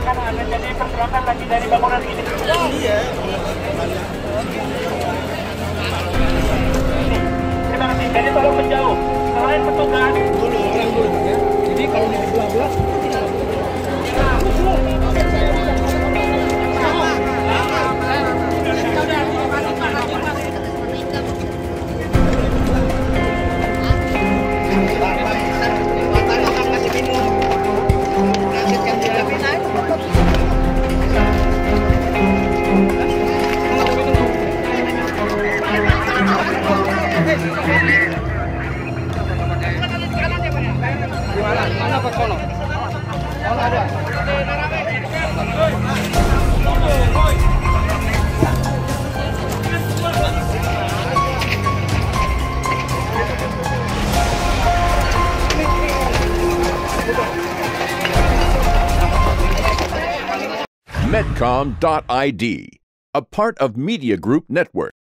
akan terjadi pergerakan lagi dari bangunan ini. Iya. Terima kasih. Jadi tolong menjauh. Selain petugas. Orang dulu ya. Jadi kalau di belah-belah tidak. Mana Pak Kono? Kono ada. Medcom.id, a part of Media Group Network.